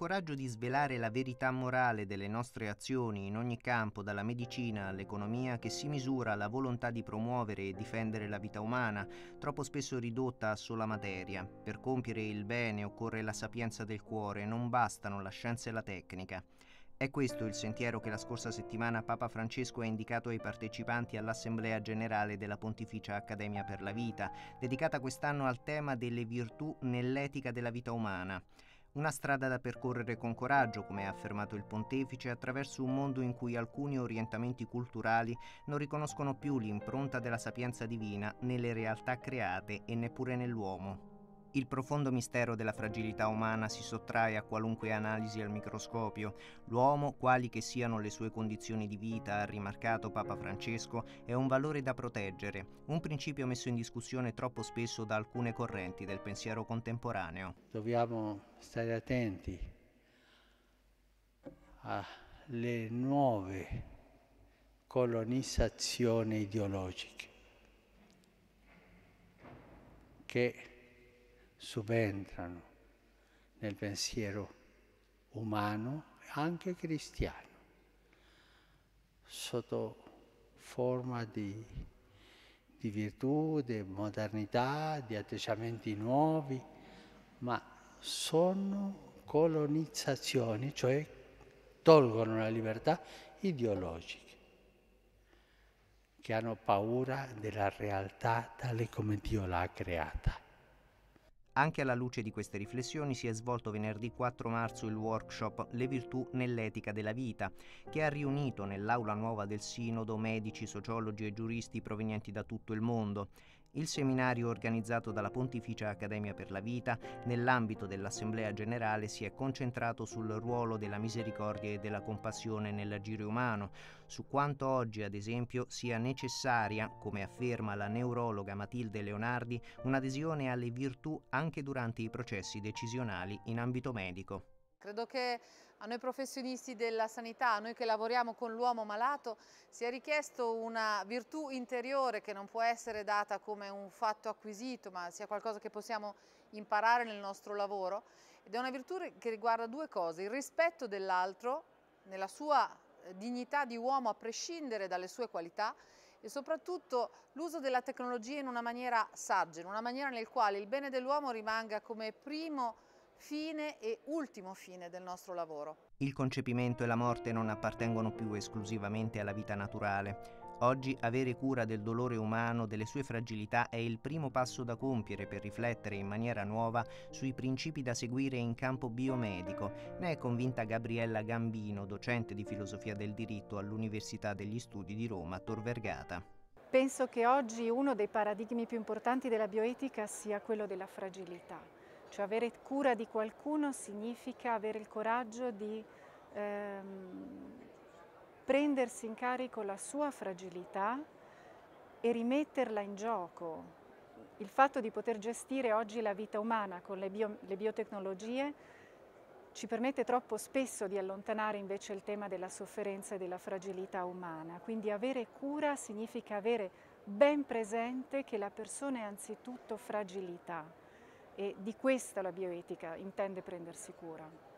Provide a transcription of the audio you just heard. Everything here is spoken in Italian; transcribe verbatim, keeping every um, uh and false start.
coraggio di svelare la verità morale delle nostre azioni in ogni campo, dalla medicina all'economia, che si misura alla volontà di promuovere e difendere la vita umana, troppo spesso ridotta a sola materia. Per compiere il bene occorre la sapienza del cuore, non bastano la scienza e la tecnica. È questo il sentiero che la scorsa settimana Papa Francesco ha indicato ai partecipanti all'Assemblea Generale della Pontificia Accademia per la Vita, dedicata quest'anno al tema delle virtù nell'etica della vita umana. Una strada da percorrere con coraggio, come ha affermato il Pontefice, attraverso un mondo in cui alcuni orientamenti culturali non riconoscono più l'impronta della sapienza divina nelle realtà create e neppure nell'uomo. Il profondo mistero della fragilità umana si sottrae a qualunque analisi al microscopio. L'uomo, quali che siano le sue condizioni di vita, ha rimarcato Papa Francesco, è un valore da proteggere, un principio messo in discussione troppo spesso da alcune correnti del pensiero contemporaneo. Dobbiamo stare attenti alle nuove colonizzazioni ideologiche che subentrano nel pensiero umano, anche cristiano, sotto forma di, di virtù, di modernità, di atteggiamenti nuovi, ma sono colonizzazioni, cioè tolgono la libertà ideologiche, che hanno paura della realtà tale come Dio l'ha creata. Anche alla luce di queste riflessioni si è svolto venerdì quattro marzo il workshop Le virtù nell'etica della vita, che ha riunito nell'aula nuova del Sinodo medici, sociologi e giuristi provenienti da tutto il mondo. Il seminario, organizzato dalla Pontificia Accademia per la Vita, nell'ambito dell'Assemblea Generale, si è concentrato sul ruolo della misericordia e della compassione nell'agire umano, su quanto oggi, ad esempio, sia necessaria, come afferma la neurologa Matilde Leonardi, un'adesione alle virtù anche durante i processi decisionali in ambito medico. Credo che a noi professionisti della sanità, a noi che lavoriamo con l'uomo malato, sia richiesto una virtù interiore che non può essere data come un fatto acquisito, ma sia qualcosa che possiamo imparare nel nostro lavoro. Ed è una virtù che riguarda due cose: il rispetto dell'altro nella sua dignità di uomo a prescindere dalle sue qualità, e soprattutto l'uso della tecnologia in una maniera saggia, in una maniera nel quale il bene dell'uomo rimanga come primo fine e ultimo fine del nostro lavoro. Il concepimento e la morte non appartengono più esclusivamente alla vita naturale. Oggi avere cura del dolore umano, delle sue fragilità, è il primo passo da compiere per riflettere in maniera nuova sui principi da seguire in campo biomedico. Ne è convinta Gabriella Gambino, docente di filosofia del diritto all'Università degli Studi di Roma Tor Vergata. Penso che oggi uno dei paradigmi più importanti della bioetica sia quello della fragilità. Cioè avere cura di qualcuno significa avere il coraggio di ehm, prendersi in carico la sua fragilità e rimetterla in gioco. Il fatto di poter gestire oggi la vita umana con le, bio, le biotecnologie ci permette troppo spesso di allontanare invece il tema della sofferenza e della fragilità umana. Quindi avere cura significa avere ben presente che la persona è anzitutto fragilità. E di questa la bioetica intende prendersi cura.